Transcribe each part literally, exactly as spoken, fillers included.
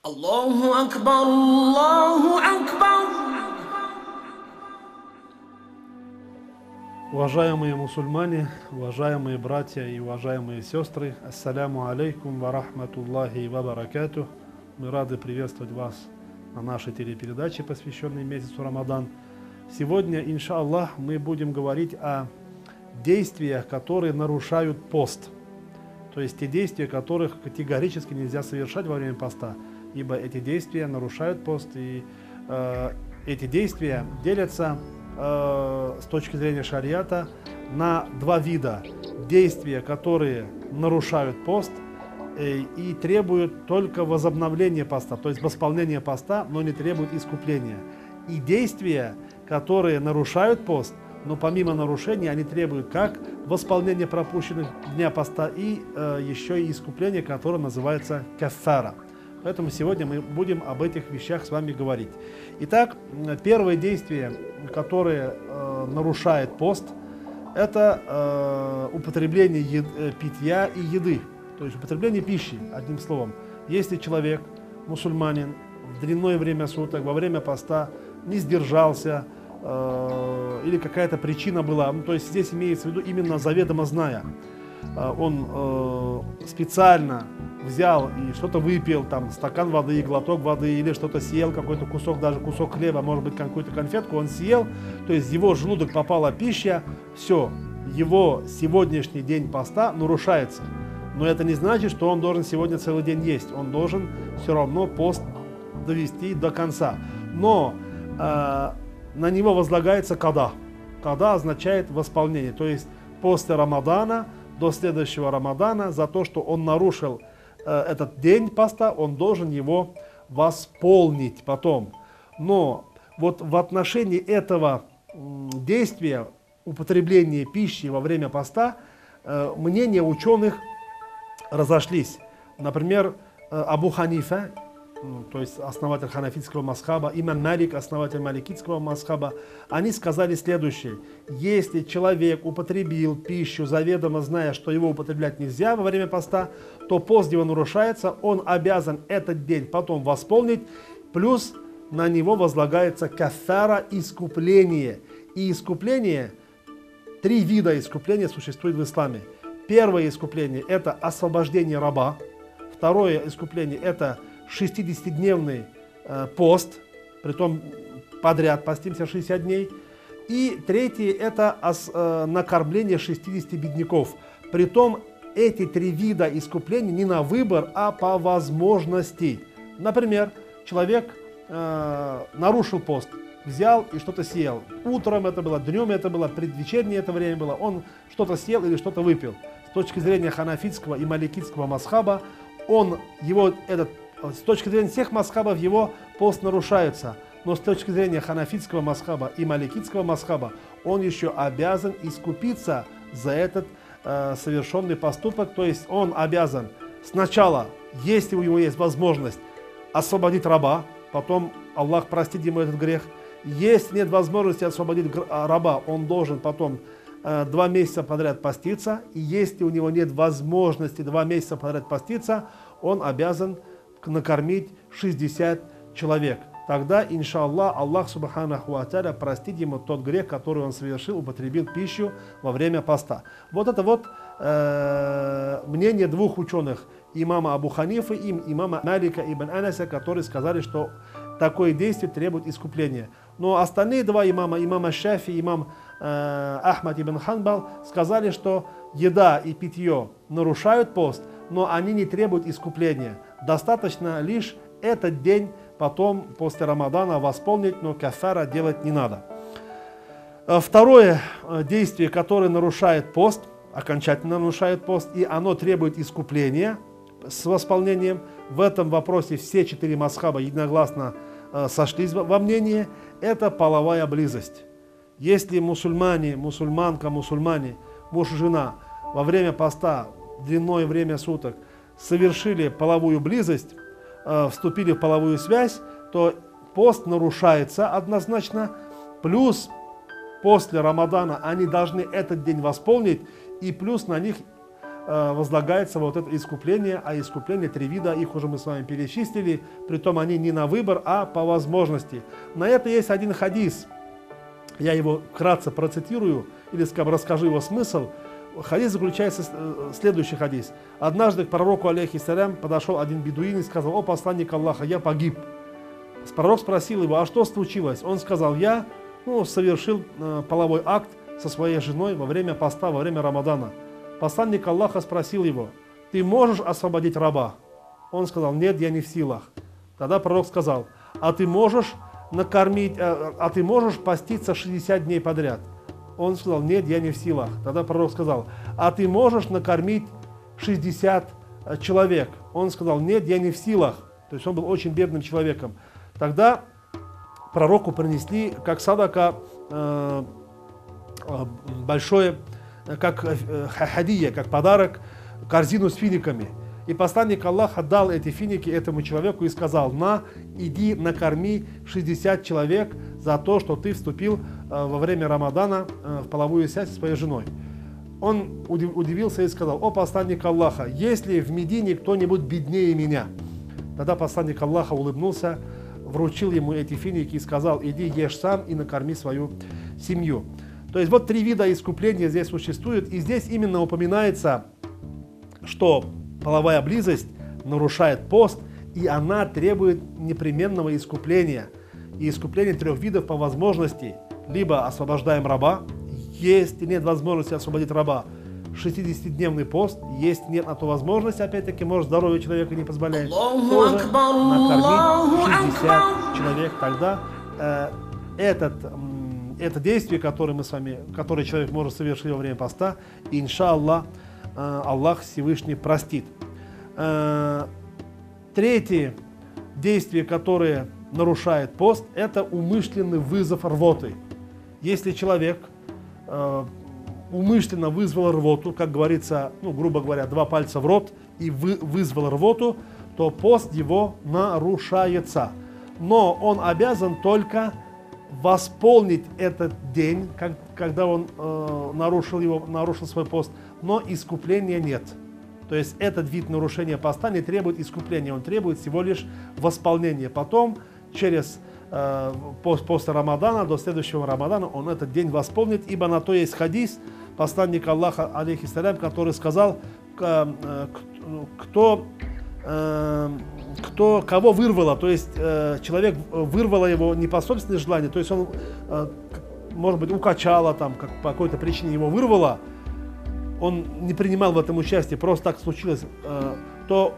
Аллаху Акбар, Аллаху Акбар. Уважаемые мусульмане, уважаемые братья и уважаемые сестры, ассаляму алейкум ва рахматуллахи ва баракатух. Мы рады приветствовать вас на нашей телепередаче, посвященной месяцу Рамадан. Сегодня, иншаллах, мы будем говорить о действиях, которые нарушают пост. То есть те действия, которых категорически нельзя совершать во время поста, ибо эти действия нарушают пост, и э, эти действия делятся э, с точки зрения шариата на два вида. Действия, которые нарушают пост э, и требуют только возобновления поста, то есть восполнения поста, но не требуют искупления. И действия, которые нарушают пост, но помимо нарушения они требуют как восполнения пропущенных дня поста и э, еще и искупления, которое называется каффара. Поэтому сегодня мы будем об этих вещах с вами говорить. Итак, первое действие, которое э, нарушает пост, это э, употребление ед, э, питья и еды, то есть употребление пищи, одним словом. Если человек, мусульманин, в дрянное время суток, во время поста не сдержался, э, или какая-то причина была, ну, то есть здесь имеется в виду именно заведомо зная, э, он э, специально взял и что-то выпил, там стакан воды, глоток воды, или что-то съел, какой-то кусок, даже кусок хлеба, может быть какую-то конфетку он съел, то есть в его желудок попала пища, все, его сегодняшний день поста нарушается. Но это не значит, что он должен сегодня целый день есть, он должен все равно пост довести до конца. Но э, на него возлагается када. Када означает восполнение, то есть после Рамадана до следующего Рамадана за то, что он нарушил этот день поста, он должен его восполнить потом. Но вот в отношении этого действия, употребления пищи во время поста, мнения ученых разошлись. Например, Абу Ханифа, то есть основатель ханафитского мазхаба, имам Малик, основатель маликитского мазхаба, они сказали следующее: если человек употребил пищу, заведомо зная, что его употреблять нельзя во время поста, то пост его нарушается, он обязан этот день потом восполнить, плюс на него возлагается каффара, искупление. И искупление, три вида искупления существует в исламе. Первое искупление – это освобождение раба. Второе искупление – это шестидесятидневный э, пост, притом подряд постимся шестьдесят дней. И третье – это ос, э, накормление шестидесяти бедняков. Притом эти три вида искупления не на выбор, а по возможности. Например, человек э, нарушил пост, взял и что-то съел. Утром это было, днем это было, предвечернее это время было, он что-то съел или что-то выпил. С точки зрения ханафитского и маликитского мазхаба, он, его, этот, с точки зрения всех мазхабов его пост нарушается. Но с точки зрения ханафитского мазхаба и маликитского мазхаба он еще обязан искупиться за этот э, совершенный поступок. То есть он обязан сначала, если у него есть возможность, освободить раба, потом Аллах простит ему этот грех. Если нет возможности освободить раба, он должен потом э, два месяца подряд поститься. И если у него нет возможности два месяца подряд поститься, он обязан накормить шестьдесят человек. Тогда, иншаллах, Аллах субханаху ва тааля простит ему тот грех, который он совершил, употребил пищу во время поста. Вот это вот э, мнение двух ученых, имама Абу Ханифы и имама Малика ибн Анаса, которые сказали, что такое действие требует искупления. Но остальные два имама, имам Шафи и имам э, Ахмад ибн Ханбал, сказали, что еда и питье нарушают пост, но они не требуют искупления. Достаточно лишь этот день потом, после Рамадана, восполнить, но каффара делать не надо. Второе действие, которое нарушает пост, окончательно нарушает пост, и оно требует искупления с восполнением. В этом вопросе все четыре мазхаба единогласно сошлись во мнении, это половая близость. Если мусульмане, мусульманка, мусульмане, муж и жена во время поста, длинное время суток, совершили половую близость, э, вступили в половую связь, то пост нарушается однозначно, плюс после Рамадана они должны этот день восполнить, и плюс на них э, возлагается вот это искупление, а искупление три вида, их уже мы с вами перечислили, притом они не на выбор, а по возможности. На это есть один хадис, я его вкратце процитирую, или скажем, расскажу его смысл. Хадис заключается в следующий хадис. Однажды к пророку, алейхиссалям, подошел один бедуин и сказал: «О посланник Аллаха, я погиб». Пророк спросил его: «А что случилось?» Он сказал: «Я ну, совершил э, половой акт со своей женой во время поста, во время Рамадана». Посланник Аллаха спросил его: «Ты можешь освободить раба?» Он сказал: «Нет, я не в силах». Тогда пророк сказал: «А ты можешь накормить, э, а ты можешь поститься шестьдесят дней подряд?» Он сказал: «Нет, я не в силах». Тогда пророк сказал: «А ты можешь накормить шестьдесят человек?» Он сказал: «Нет, я не в силах». То есть он был очень бедным человеком. Тогда пророку принесли как садака э, большое, как э, хадия, как подарок, корзину с финиками. И посланник Аллаха дал эти финики этому человеку и сказал: «На, иди накорми шестьдесят человек за то, что ты вступил э, во время Рамадана э, в половую связь со своей женой». Он удивился и сказал: «О посланник Аллаха, есть ли в Медине кто-нибудь беднее меня?» Тогда посланник Аллаха улыбнулся, вручил ему эти финики и сказал: «Иди ешь сам и накорми свою семью». То есть вот три вида искупления здесь существуют, и здесь именно упоминается, что половая близость нарушает пост, и она требует непременного искупления. И искупление трех видов по возможности. Либо освобождаем раба, есть нет возможности освободить раба, шестидесятидневный пост, есть нет на то возможности, опять-таки, может, здоровье человека не позволяет, тоже накормить шестьдесят человек. Тогда э, этот, э, это действие, которое мы с вами, которое человек может совершить во время поста, иншаллах, э, Аллах Всевышний простит. Э, третье действие, которое нарушает пост, это умышленный вызов рвоты. Если человек э, умышленно вызвал рвоту, как говорится, ну, грубо говоря, два пальца в рот и вы, вызвал рвоту, то пост его нарушается. Но он обязан только восполнить этот день, как, когда он э, нарушил, его, нарушил свой пост, но искупления нет. То есть этот вид нарушения поста не требует искупления, он требует всего лишь восполнения. Потом, через э, пост, после Рамадана, до следующего Рамадана, он этот день восполнит, ибо на то есть хадис посланника Аллаха, алейхиссалям, который сказал: кто, э, кто, кого вырвало, то есть э, человек вырвало его не по собственному желанию, то есть он, э, может быть, укачало, там, как, по какой-то причине его вырвало, он не принимал в этом участие, просто так случилось, э, то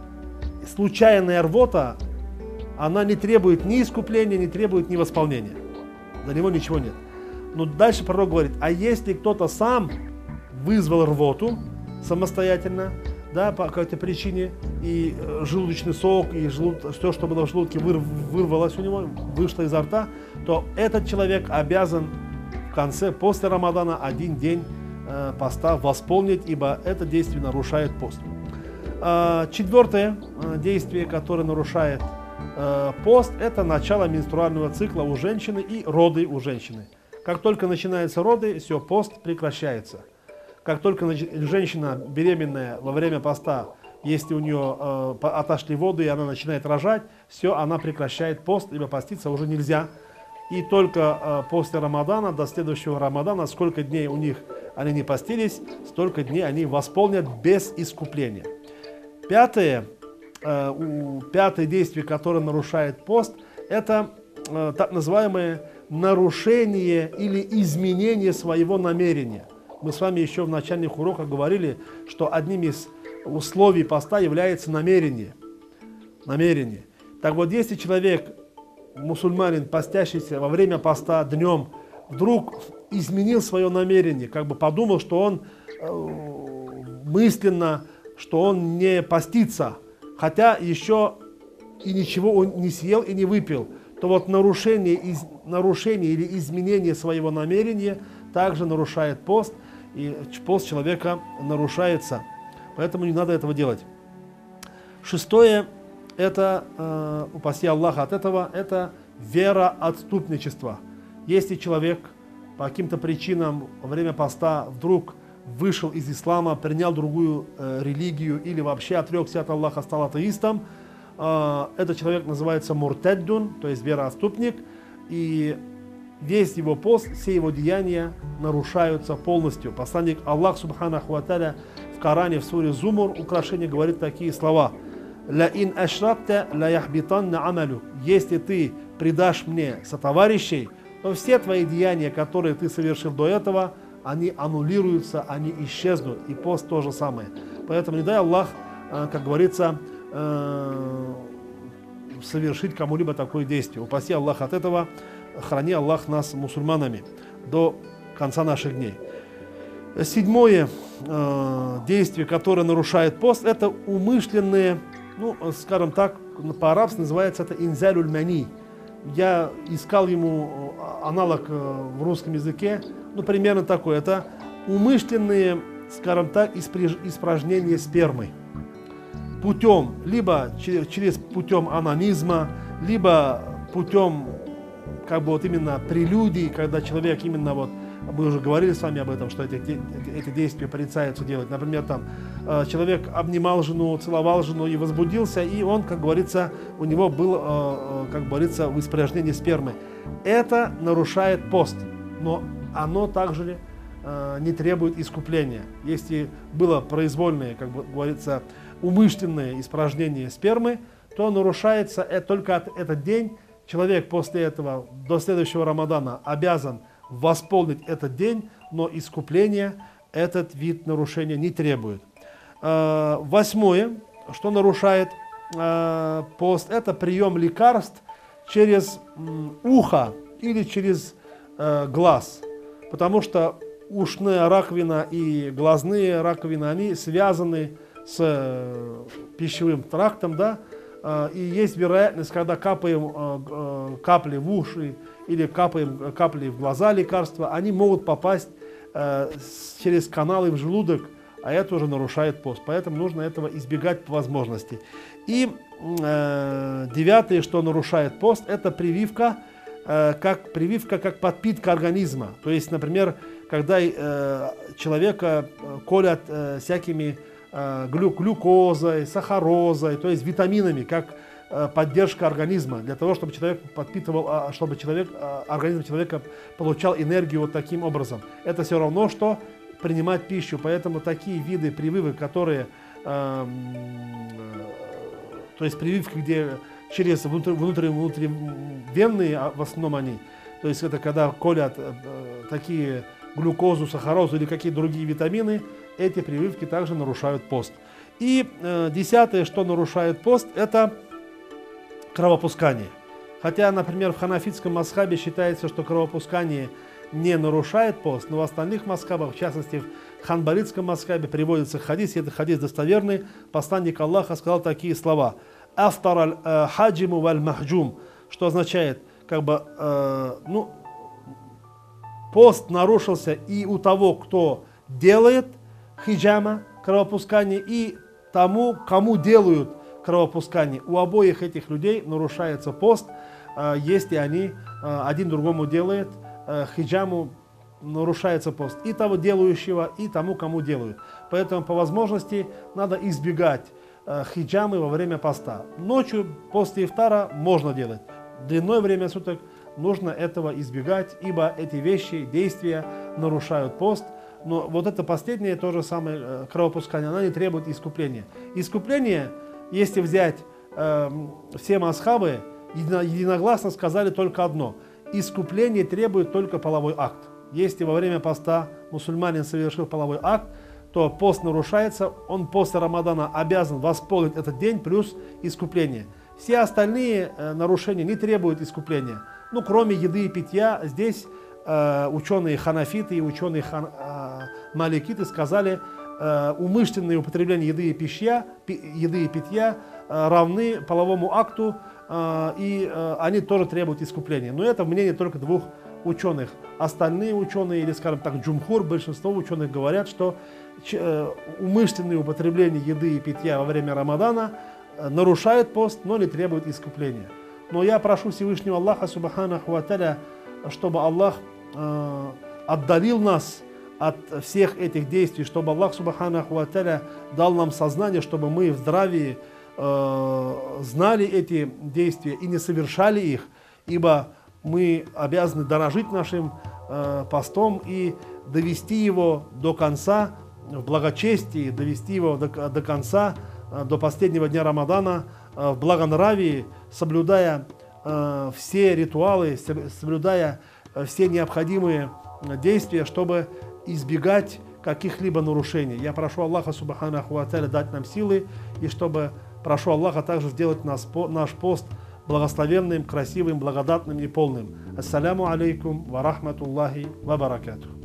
случайная рвота, она не требует ни искупления, не требует ни восполнения. За него ничего нет. Но дальше пророк говорит: а если кто-то сам вызвал рвоту самостоятельно, да, по какой-то причине, и э, желудочный сок, и желуд... все, что было в желудке, выр... вырвалось у него, вышло изо рта, то этот человек обязан в конце, после Рамадана, один день э, поста восполнить, ибо это действие нарушает пост. Э, четвертое э, действие, которое нарушает э, пост, это начало менструального цикла у женщины и роды у женщины. Как только начинаются роды, все, пост прекращается. Как только женщина беременная во время поста, если у нее э, отошли воды и она начинает рожать, все, она прекращает пост, ибо поститься уже нельзя. И только э, после Рамадана, до следующего Рамадана, сколько дней у них они не постились, столько дней они восполнят без искупления. Пятое, э, пятое действие, которое нарушает пост, это э, так называемое нарушение или изменение своего намерения. Мы с вами еще в начальных уроках говорили, что одним из условий поста является намерение. Намерение. Так вот, если человек, мусульманин, постящийся во время поста днем, вдруг изменил свое намерение, как бы подумал, что он э, мысленно, что он не постится, хотя еще и ничего он не съел и не выпил, то вот нарушение, из, нарушение или изменение своего намерения также нарушает пост, и пост человека нарушается. Поэтому не надо этого делать. Шестое, это, э, упаси Аллаха от этого, это вероотступничество. Если человек по каким-то причинам во время поста вдруг вышел из ислама, принял другую э, религию или вообще отрекся от Аллаха, стал атеистом, э, этот человек называется муртаддун, то есть вероотступник, и весь его пост, все его деяния нарушаются полностью. Посланник Аллах Субханаху ва Тааля в Коране, в суре Зумур, украшение, говорит такие слова: «Ла ин ашракта ла яхбитанна амалю». Если ты предашь мне сотоварищей, то все твои деяния, которые ты совершил до этого, они аннулируются, они исчезнут. И пост то же самое. Поэтому не дай Аллах, как говорится, совершить кому-либо такое действие. Упаси Аллах от этого, храни Аллах нас мусульманами до конца наших дней. Седьмое действие, которое нарушает пост, это умышленные, ну, скажем так, по-арабски называется это инзалюль мани. Я искал ему аналог в русском языке, ну, примерно такой. Это умышленные, скажем так, испражнения спермы. Путем, либо через, через путем анонизма, либо путем, как бы вот именно прелюдий, когда человек именно вот, мы уже говорили с вами об этом, что эти, эти, эти действия порицаются делать. Например, там человек обнимал жену, целовал жену и возбудился, и он, как говорится, у него было, как говорится, в испражнении спермы. Это нарушает пост, но оно также не требует искупления. Если было произвольное, как бы говорится, умышленное испражнение спермы, то нарушается это только от этот день. Человек после этого до следующего Рамадана обязан восполнить этот день, но искупление этот вид нарушения не требует. Восьмое, что нарушает пост, это прием лекарств через ухо или через глаз, потому что ушная раковина и глазные раковины, они связаны с пищевым трактом, да, и есть вероятность, когда капаем капли в уши или капаем капли в глаза лекарства, они могут попасть через каналы в желудок, а это уже нарушает пост. Поэтому нужно этого избегать по возможности. И э, девятое, что нарушает пост, это прививка, э, как прививка, как подпитка организма. То есть, например, когда э, человека колят э, всякими э, глю, глюкозой, сахарозой, то есть витаминами, как э, поддержка организма, для того, чтобы человек подпитывал, чтобы человек, э, организм человека получал энергию вот таким образом. Это все равно, что принимать пищу, поэтому такие виды прививок, которые, э, то есть прививки, где через внутренние, внутривенные, в основном они, то есть это когда колят э, такие глюкозу, сахарозу или какие-то другие витамины, эти прививки также нарушают пост. И э, десятое, что нарушает пост, это кровопускание. Хотя, например, в ханафитском мазхабе считается, что кровопускание не нарушает пост, но в остальных мазхабах, в частности в ханбалитском мазхабе, приводится хадис, и этот хадис достоверный. Посланник Аллаха сказал такие слова: «Афтар аль-хаджиму валь-махджум», что означает, как бы, э, ну, пост нарушился и у того, кто делает хиджама, кровопускание, и тому, кому делают кровопускание. У обоих этих людей нарушается пост, э, если они э, один другому делает хиджаму, нарушается пост и того делающего, и тому, кому делают. Поэтому по возможности надо избегать э, хиджамы во время поста. Ночью после ифтара можно делать. Длинное время суток нужно этого избегать, ибо эти вещи, действия нарушают пост. Но вот это последнее, то же самое э, кровопускание, оно не требует искупления. Искупление, если взять э, все мазхабы, единогласно сказали только одно: искупление требует только половой акт. Если во время поста мусульманин совершил половой акт, то пост нарушается, он после Рамадана обязан восполнить этот день плюс искупление. Все остальные э, нарушения не требуют искупления. Ну, кроме еды и питья, здесь э, ученые ханафиты и ученые хан, э, маликиты сказали, э, умышленное употребление еды и, пища, пи, еды и питья э, равны половому акту, и они тоже требуют искупления. Но это мнение только двух ученых. Остальные ученые, или, скажем так, джумхур, большинство ученых говорят, что умышленное употребление еды и питья во время Рамадана нарушает пост, но не требует искупления. Но я прошу Всевышнего Аллаха, Субханаху ва Тааля, чтобы Аллах отдалил нас от всех этих действий, чтобы Аллах Субханаху ва Тааля дал нам сознание, чтобы мы в здравии э, знали эти действия и не совершали их, ибо мы обязаны дорожить нашим э, постом и довести его до конца в благочестии, довести его до, до конца, э, до последнего дня Рамадана э, в благонравии, соблюдая э, все ритуалы, соблюдая э, все необходимые действия, чтобы избегать каких-либо нарушений. Я прошу Аллаха Субханаху ва Тааля дать нам силы, и чтобы прошу Аллаха также сделать нас, наш пост благословенным, красивым, благодатным и полным. Ассаляму алейкум ва рахматуллахи ва баракатух.